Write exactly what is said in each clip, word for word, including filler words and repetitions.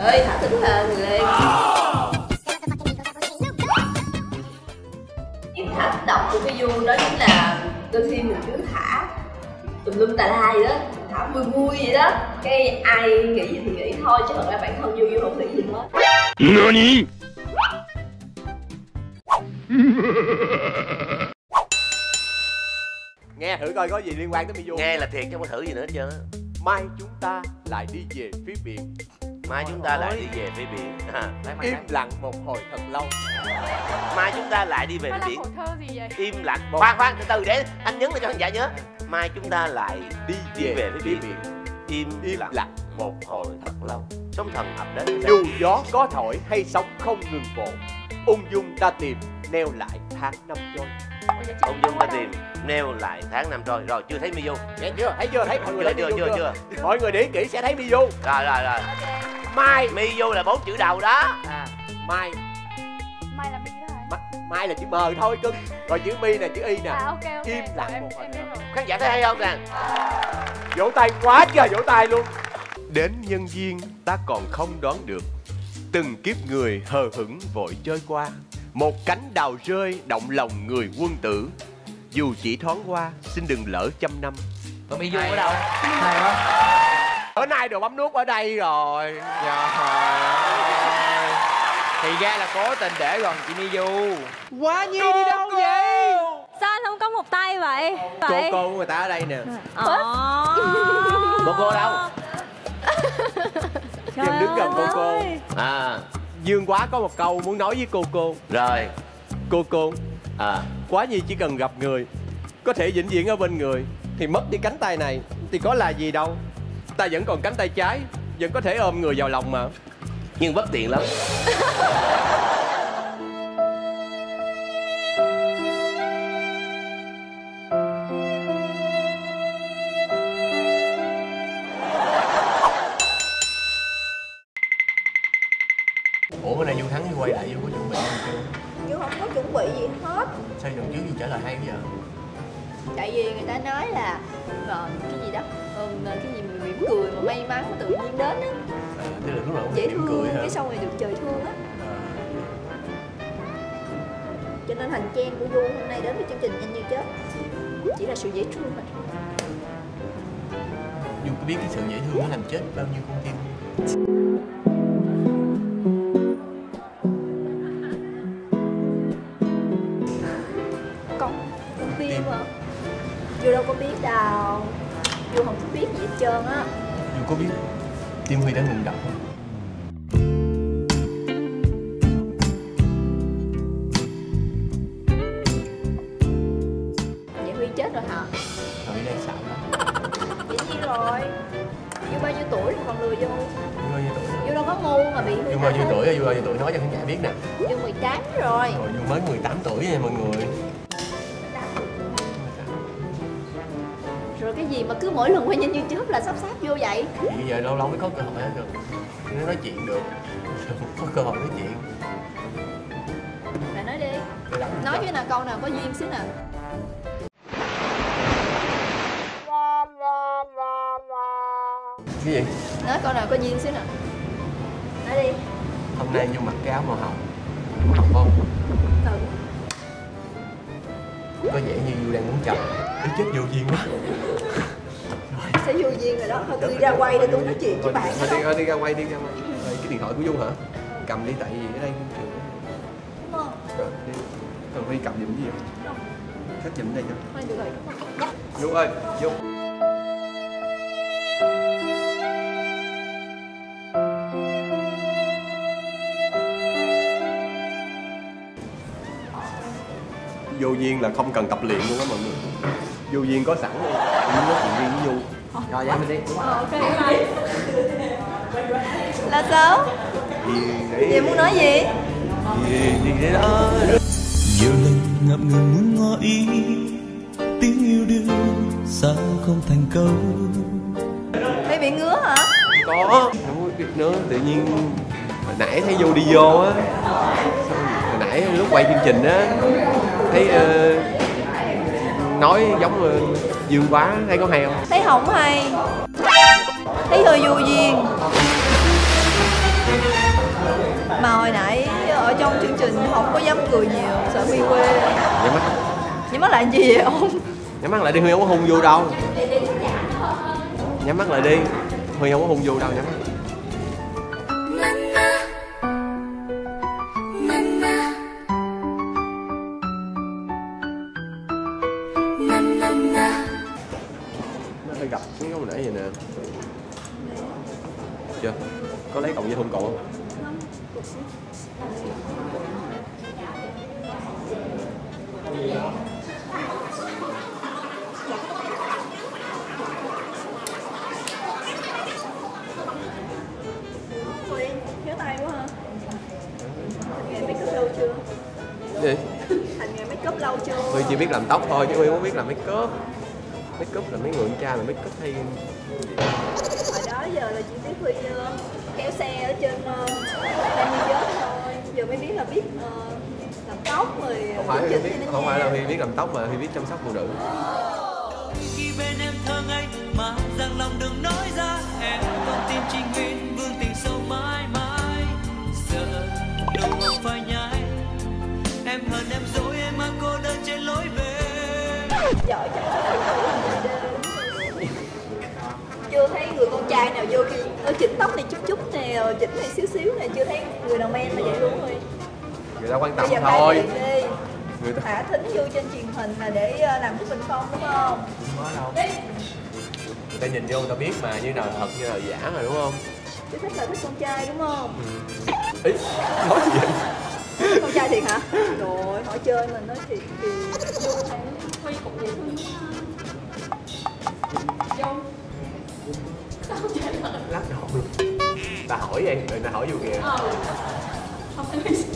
ơi thả tính là người lên. Cái hành động của cái Du đó chính là đôi khi mình cứ thả tùm lum tà la vậy đó, thả vui vui vậy đó, cái ai nghĩ gì thì nghĩ thôi, chứ thật ra bản thân Du Du không nghĩ gì hết. Nani? Nghe thử coi có gì liên quan tới Miu. Nghe là thiệt chứ không có thử gì nữa hết trơn á. Mai chúng ta lại đi về phía biển. Mai chúng ta lại đi về phía biển. À, im lặng một hồi thật lâu. Mai chúng ta lại đi về phía biển. Thơ gì vậy? Im lặng. Khoan khoan từ từ để anh nhấn để cho anh giả nhớ. Mai chúng ta lại đi đi về, về phía biển. biển. Im, Im lặng, lặng một hồi thật lâu. Sóng thần ập đến. Dù gió có thổi hay sóng không ngừng vỗ, ung dung ta tìm neo lại tháng năm trôi. Ung dung ta tìm neo lại tháng năm trôi. Rồi chưa thấy Miu. Nghe chưa? Thấy chưa? Thấy mọi người Chưa thấy chưa Miu chưa chưa? chưa. Mọi người để ý kỹ sẽ thấy Miu. Rồi rồi rồi. Mai. Miu là bốn chữ đầu đó. À, Mai. Mai là Mi đó hả? Ma, Mai là chữ M thôi cưng. Rồi chữ Mi là chữ Y nè. À ok ok. Im lặng em, một hồi. em biết rồi. Khán giả thấy hay không nè? Vỗ tay quá trời vỗ tay luôn. Đến nhân duyên ta còn không đoán được, từng kiếp người hờ hững vội trôi qua. Một cánh đào rơi động lòng người quân tử, dù chỉ thoáng qua xin đừng lỡ trăm năm. Còn Miu ở đâu? Hay quá. Bữa nay đồ bấm nút ở đây rồi. Trời ơi. Thì ra là cố tình để gần chị Miu. Quá Nhi đi đâu vậy? Sao anh không có một tay vậy? Cô vậy? cô của người ta ở đây nè. Cô cô đâu? Em đứng gần cô cô. À Dương Quá có một câu muốn nói với cô cô. rồi. Cô cô, À Quá Nhi chỉ cần gặp người, có thể vĩnh viễn ở bên người, thì mất đi cánh tay này thì có là gì đâu. Ta vẫn còn cánh tay trái, vẫn có thể ôm người vào lòng mà. nhưng bất tiện lắm. Ủa bữa nay Du Thắng quay lại Du có chuẩn bị gì chưa? Du không có chuẩn bị gì hết. Sao lần trước Du trả lời hay bây giờ? Tại vì người ta nói là ờ, cái gì đó, ừ, cái gì mà mỉm cười mà may mắn tự nhiên đến á, À, tức là lúc nào cũng dễ mỉm thương, cười hả? cái sau này được trời thương á. À, Cho nên hành trang của Du hôm nay đến với chương trình Nhanh Như Chớp chỉ là sự dễ thương mà thôi. Du có biết cái sự dễ thương nó làm chết bao nhiêu con tim? Con con tim hả? Du đâu có biết đâu. Du không có biết gì hết trơn á. Du có biết tim Huy đã ngừng đập không? Vậy Huy chết rồi hả? Huy đang xạo lắm. Dĩ nhiên rồi. Du bao nhiêu tuổi rồi còn lừa Du? Du bao nhiêu tuổi rồi? Du đâu có ngu mà bị Huy Du bao nhiêu đánh tuổi rồi? Du bao nhiêu tuổi nói cho khán giả biết nè. Du mười tám rồi. Rồi Du mới mười tám tuổi nha mọi người. Rồi cái gì mà cứ mỗi lần quay Nhanh Như Chớp là sắp sáp vô vậy? Thì bây giờ lâu lâu mới có cơ hội hết được. Nó nói chuyện được. Có cơ hội nói chuyện. Mẹ nói đi. Nói với nào câu nào có duyên xíu nào. Cái gì? Nói câu nào có duyên xíu nào. Nói đi. Hôm nay Du mặc cái áo màu hồng. Màu hồng không? Ừ. Có vẻ như Du đang muốn chồng. Cái chết vô duyên quá. Sẽ vô duyên rồi đó. Thôi tôi đi ra quay để tôi nói chuyện với bạn. Thôi đi, thôi đi ra quay, đi ra quay. Rồi, cái điện thoại của Du hả? Cầm đi tại vì ở đây trường. Đúng không? Rồi đi. Còn Huy cầm giùm cái gì không? Khách giùm đây cho. Thôi được rồi. Du ơi, Du. Vô duyên là không cần tập luyện luôn á mọi người. Vô duyên có sẵn luôn. Duyên nói chuyện riêng với Du. Rồi vậy mình đi. Ờ ok bye. Là sao? Gì Vậy muốn nói gì? Gì gì thế đó. Nhiều lần ngập ngừng muốn ngỏ ý, tiếng yêu đương sao không thành câu. Mày bị ngứa hả? Có. Không có biết nữa, tự nhiên hồi nãy thấy Du đi vô á. Hồi nãy lúc quay chương trình á thấy uh, nói giống uh, Dương Quá, thấy có hay không? Thấy không hay. Thấy hơi vô duyên. Mà hồi nãy ở trong chương trình không có dám cười nhiều, sợ Huy quê. Nhắm mắt. Nhắm mắt lại gì vậy ông? Nhắm mắt lại đi, Huy không có hung vô đâu. Nhắm mắt lại đi, Huy không có hung vô đâu, nhắm mắt. Nó phải gặp cái hồi nãy vậy nè. Chưa? Có lấy cộng với hung cậu không? Huy, nhớ tay quá ha. Thành nghề make up lâu chưa? Gì? Thành nghề make up lâu chưa? Huy chỉ biết làm tóc thôi chứ Huy không biết làm make up. Make up là mấy người con trai mà make up hay. Hồi đó giờ là chỉ biết Huy uh, kéo xe ở trên Nam New York thôi. Giờ mới biết là biết uh, làm tóc rồi. Không phải Huy biết, không phải là Huy biết làm tóc mà Huy biết chăm sóc phụ nữ. Khi bên em thơ ngây mà rằng lòng đừng nói ra, em con tim chỉ nguyện vương tình sâu mãi mãi. Giờ đâu không phải nhai, em hờn em dối em mà cô đơn trên lối về. Giỏi chăm sóc phụ nữ. Chưa thấy người con trai nào vô kia nó chỉnh tóc này chút chút nè, chỉnh này xíu xíu này, chưa thấy người nào men là vậy luôn rồi. Người ta quan tâm Bây giờ thôi. đi. Người ta Thả thính vô trên truyền hình là để làm cái bình phong đúng không? không có đâu. Người ta nhìn vô người ta biết mà như nào là thật như nào là giả rồi đúng không? Chứ thích là thích con trai đúng không? Ý, nói gì vậy? Con trai thiệt hả? Rồi, hỏi chơi mình nói thiệt thì vô hay Huy cũng vậy thôi. Vô. Sao không trả lời? Lắc đầu luôn. Ta hỏi em, người ta hỏi vô kìa. Ờ. Không phải Huy.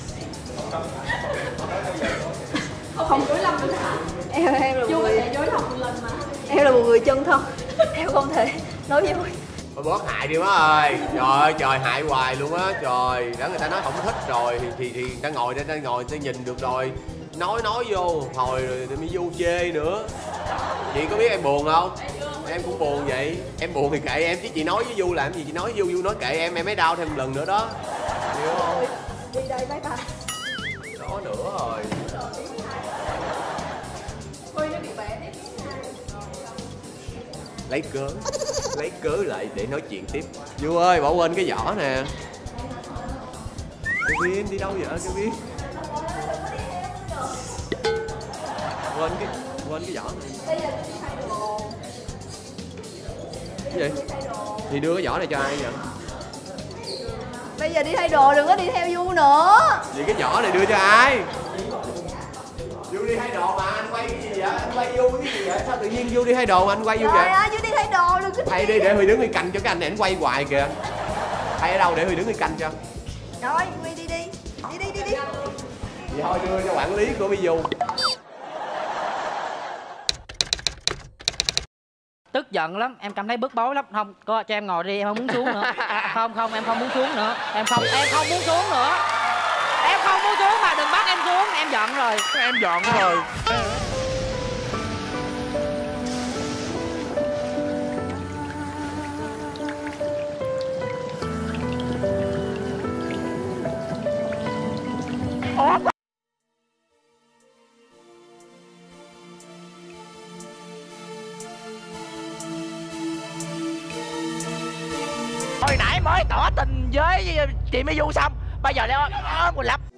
Không dối lòng nữa hả? Em em là một người dối lòng một lần mà. Em là một người chân thật. Em không thể nói với Huy. Thôi bớt hại đi má ơi. Trời ơi trời, hại hoài luôn á. Trời, đã người ta nói không thích rồi thì thì, thì người ta ngồi đây, ta ngồi ta nhìn được rồi. Nói nói vô hồi rồi thì mới vô chê nữa. Chị có biết em buồn không? Em cũng buồn vậy. Em buồn thì kệ em chứ chị nói với Du làm gì, chị nói với Du, Du nói kệ em, em mới đau thêm một lần nữa đó. Hiểu không? Đi đây bye bye. Đó nữa rồi. Huy nó bị bẻ tiếp. Lấy cớ lấy cớ lại để nói chuyện tiếp. Du ơi, bỏ quên cái giỏ nè. Kevin đi đâu vậy Kevin? Quên cái quên cái giỏ này. Cái gì? Thì đưa cái giỏ này cho ai vậy? Bây giờ đi thay đồ đừng có đi theo Du nữa. Vậy cái giỏ này đưa cho ai? Du đi thay đồ mà anh quay cái gì vậy? Anh quay Du cái gì vậy? Sao tự nhiên Du đi thay đồ mà anh quay Du vậy? Trời ơi, Du đi thay đồ đừng có Thay đi để Huy đứng đi canh cho cái anh này anh quay hoài kìa. Thay ở đâu để Huy đứng đi canh cho? Rồi, Huy đi đi. Đi đi đi đi. Vậy thôi đưa cho quản lý của Mỹ Du. Tức giận lắm, em cảm thấy bức bối lắm. Không, cô cho em ngồi đi, em không muốn xuống nữa. Không, không, em không muốn xuống nữa. Em không, em không muốn xuống nữa. Em không muốn xuống mà đừng bắt em xuống, em giận rồi. Em giận rồi. Hồi nãy mới tỏ tình với chị Mỹ Du xong, bây giờ đeo ôm quỳnh Lập.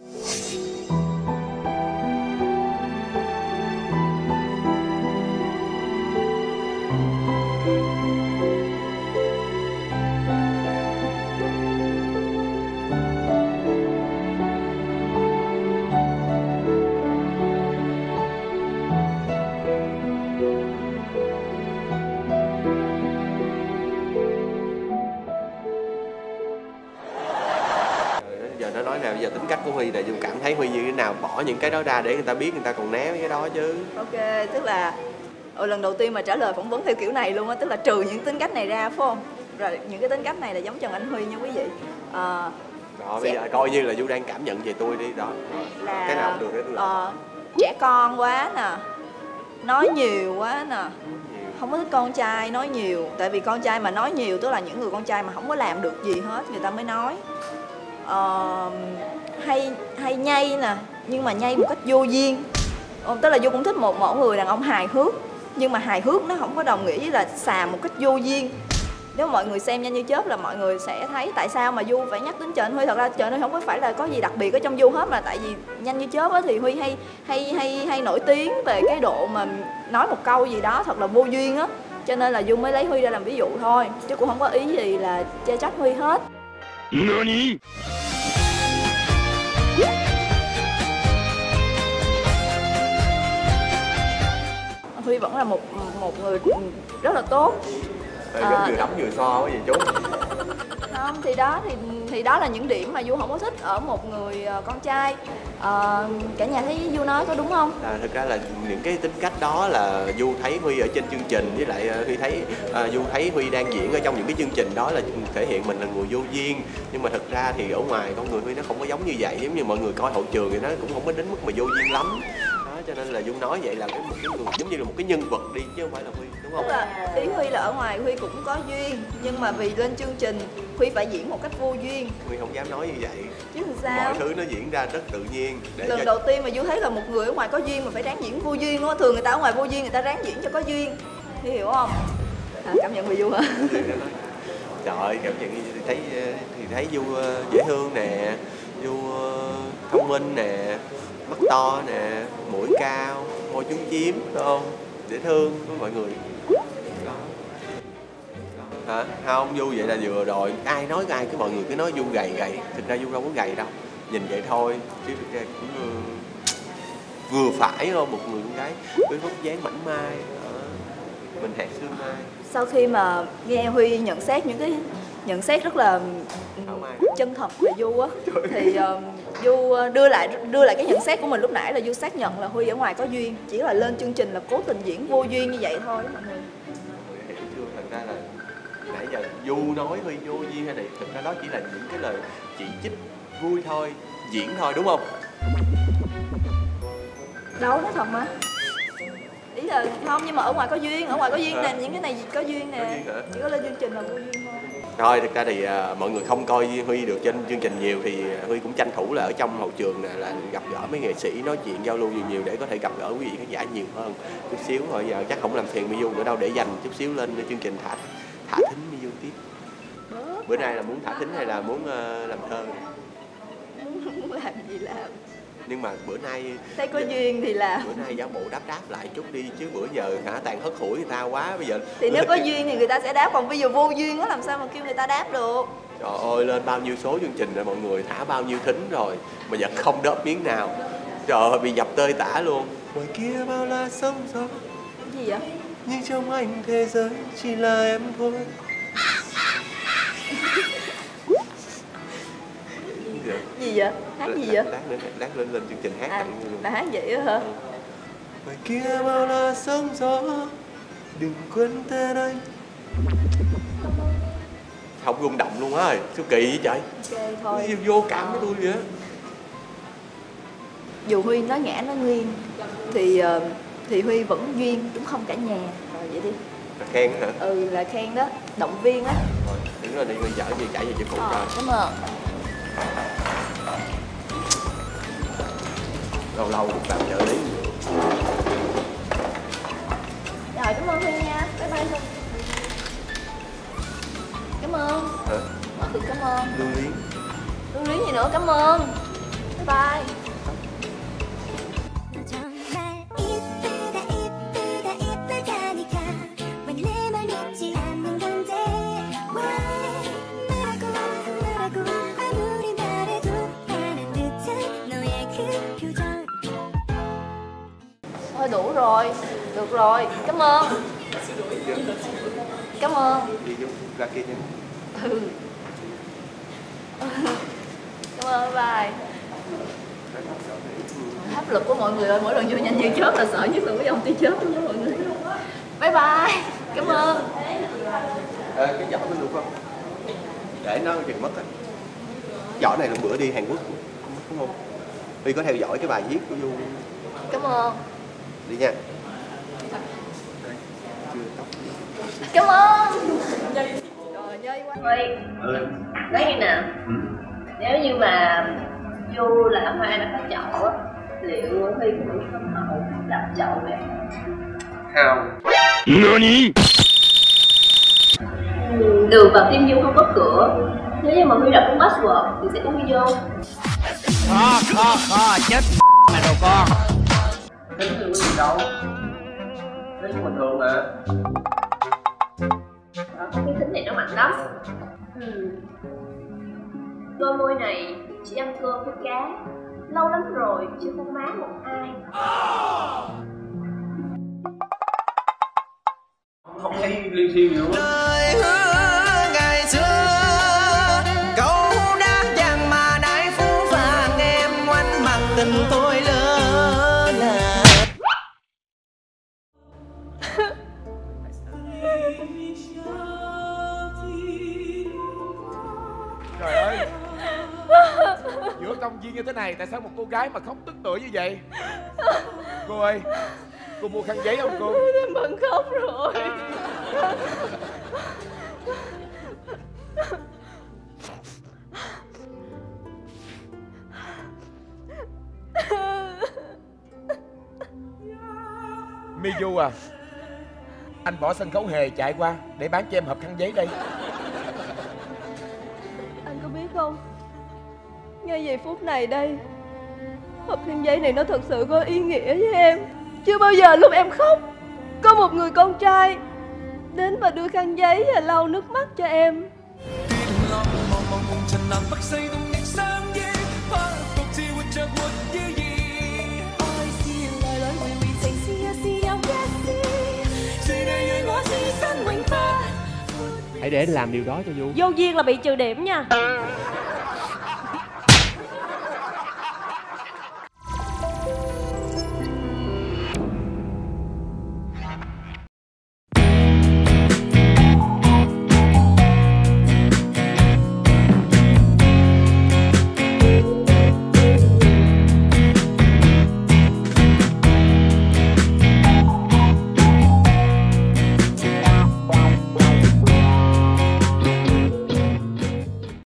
Giờ nó nói nào bây giờ tính cách của Huy là Dung cảm thấy Huy như thế nào, bỏ những cái đó ra để người ta biết, người ta còn né cái đó chứ. Ok, tức là ừ, lần đầu tiên mà trả lời phỏng vấn theo kiểu này luôn á, tức là trừ những tính cách này ra phải không? Rồi những cái tính cách này là giống Trần Anh Huy nha quý vị. À, Đó, bây giờ coi như là Du đang cảm nhận về tôi đi đó. là Cái nào cũng được để tôi làm. ờ, trẻ con quá nè, nói nhiều quá nè, không có thích con trai nói nhiều. Tại vì con trai mà nói nhiều tức là những người con trai mà không có làm được gì hết người ta mới nói. uh, hay hay nhây nè, nhưng mà nhây một cách vô duyên. uh, Tức là Du cũng thích một mẫu người đàn ông hài hước, nhưng mà hài hước nó không có đồng nghĩa với là xà một cách vô duyên. Nếu mọi người xem Nhanh Như Chớp là mọi người sẽ thấy tại sao mà Du phải nhắc đến Trần Anh Huy. Thật ra Trần Anh Huy không có phải là có gì đặc biệt ở trong Du hết, mà tại vì Nhanh Như Chớp thì Huy hay hay hay hay nổi tiếng về cái độ mà nói một câu gì đó thật là vô duyên á, cho nên là Du mới lấy Huy ra làm ví dụ thôi, chứ cũng không có ý gì là chê trách Huy hết. Nani? Huy vẫn là một một người rất là tốt. Giống à, vừa đấm vừa so cái gì chú. Không, thì đó thì thì đó là những điểm mà Du không có thích ở một người con trai. À, cả nhà thấy Du nói có đúng không? À, thực ra là những cái tính cách đó là Du thấy Huy ở trên chương trình, với lại Huy thấy à, Du thấy Huy đang diễn ở trong những cái chương trình đó là thể hiện mình là người vô duyên, nhưng mà thực ra thì ở ngoài con người Huy nó không có giống như vậy. Giống như mọi người coi hậu trường thì nó cũng không có đến mức mà vô duyên lắm. Cho nên là Dung nói vậy là cái một cái người giống như là một cái nhân vật đi chứ không phải là Huy, đúng không? Tức là ý Huy là ở ngoài Huy cũng có duyên, nhưng mà vì lên chương trình Huy phải diễn một cách vô duyên. Huy không dám nói như vậy. Chứ làm sao? Mọi thứ nó diễn ra rất tự nhiên. Để lần cho... đầu tiên mà Du thấy là một người ở ngoài có duyên mà phải ráng diễn vô duyên, đúng không? Thường người ta ở ngoài vô duyên người ta ráng diễn cho có duyên, Huy hiểu không? À, cảm nhận về Du hả? Trời ơi, cảm nhận thì thấy thì thấy Du dễ thương nè, Du thông minh nè, mắt to nè, mũi cao, môi chúm chím, đúng không? Dễ thương với mọi người. Đó. Hả? Không, Du vậy là vừa rồi. Ai nói ai cứ mọi người cứ nói Du gầy gầy. Thực ra Du đâu có gầy đâu. Nhìn vậy thôi chứ thực ra cũng vừa phải không? Một người con gái với vóc dáng mảnh mai, mình hạt xương mai. Sau khi mà nghe Huy nhận xét những cái nhận xét rất là chân thật về Du á, thì uh, Du đưa lại đưa lại cái nhận xét của mình lúc nãy là Du xác nhận là Huy ở ngoài có duyên, chỉ là lên chương trình là cố tình diễn vô duyên như vậy thôi mọi người. Hiểu chưa? Thật ra là nãy giờ Du nói Huy vô duyên hay này, thực ra đó chỉ là những cái lời chỉ trích vui thôi, diễn thôi, đúng không? Đâu nói thật mà. Ý là không, nhưng mà ở ngoài có duyên, ở ngoài có duyên nè, những cái này có duyên nè, chỉ có lên chương trình là vô duyên thôi. Thôi thực ra thì uh, mọi người không coi Huy được trên chương trình nhiều thì Huy cũng tranh thủ là ở trong hậu trường này là gặp gỡ mấy nghệ sĩ, nói chuyện giao lưu nhiều nhiều để có thể gặp gỡ quý vị khán giả nhiều hơn chút xíu. Rồi giờ chắc không làm phiền Miu nữa đâu, để dành chút xíu lên chương trình thả thả thính Miu tiếp. Bữa nay là muốn thả thính hay là muốn uh, làm thơ? Muốn làm gì làm. Nhưng mà bữa nay thấy có duyên thì làm. Bữa nay giả bộ đáp đáp lại chút đi, chứ bữa giờ hả tàn hất hủi người ta quá bây giờ. Thì nếu có duyên thì người ta sẽ đáp, còn bây giờ vô duyên á làm sao mà kêu người ta đáp được. Trời ơi, lên bao nhiêu số chương trình rồi mọi người, thả bao nhiêu thính rồi mà vẫn không đớp miếng nào. Trời ơi, bị dập tơi tả luôn. Ngoài kia bao la sóng gió. Cái gì vậy? Nhưng trong anh thế giới chỉ là em thôi. Gì vậy? Hát gì vậy? Lát nữa, lát lên lên chương trình hát. À, là hát vậy hả? Ừ. Ngoài kia bao la sóng gió, đừng quên tên anh. Không rung động luôn á, sao kỳ vậy trời? Ok thôi. Vô cảm với tôi vậy. Dù Huy nói ngã nói nghiêng thì thì Huy vẫn duyên, đúng không cả nhà? Rồi vậy đi. Là khen hả? Ừ, là khen đó, động viên á. Rồi, đứng rồi đi, Huy chở gì chạy về chị phụ ờ, rồi. Cảm ơn. Lâu lâu cũng làm trợ lý. Rồi, cảm ơn Huy nha. Bye bye Huy. Cảm ơn. Hả? Mọi người cảm ơn. Lưu luyến. Lưu luyến gì nữa, cảm ơn. Bye bye. Thôi đủ rồi, được rồi, cảm ơn. Cảm ơn. Đi vô ra kia nha. Ừ. Cảm ơn, bye bye. Áp lực của mọi người ơi, mỗi lần vô Nhanh Như Chớp là sợ nhất là cái dòng tia chớp luôn đó mọi người. Bye bye, cảm ơn. À, cái giỏ nó được không? Để nó chừng mất á. Giỏ này là bữa đi Hàn Quốc đúng không? Huy có theo dõi cái bài viết của Du. Cảm ơn. Đi nha. Đây, chưa tóc. Cảm ơn. Nhây. Trời nhây quá. Huy, nói nghe nè, nếu như mà Du là Hoa đã có chậu á, liệu Huy có đủ thân hậu làm chậu này? Không. Ừ, đường vào tim Du không có cửa. Nếu như mà Huy đọc đúng password thì sẽ có Huy vô. Kho, kho, kho, chết mà đồ con. Tính thì có gì đâu. Tính bình thường mà. Đó, cái tính này nó mạnh lắm. Ừ. Đôi môi này chỉ ăn cơm với cá. Lâu lắm rồi chưa có má một ai. Không thấy liên thiên gì luôn. Lời hứa ngày xưa, câu đã dàng mà nãy phũ phàng em oanh mặt tình tôi lỡ là. Trời ơi, giữa công viên như thế này tại sao một cô gái mà khóc tức tưởi như vậy? Cô ơi, cô mua khăn giấy không cô? Em bận khóc rồi. Miu à, anh bỏ sân khấu hề chạy qua để bán cho em hộp khăn giấy đây. Anh có biết không, ngay giây phút này đây, hộp khăn giấy này nó thật sự có ý nghĩa với em. Chưa bao giờ lúc em khóc có một người con trai đến và đưa khăn giấy và lau nước mắt cho em. Hãy để anh làm điều đó cho Du. Vô duyên là bị trừ điểm nha.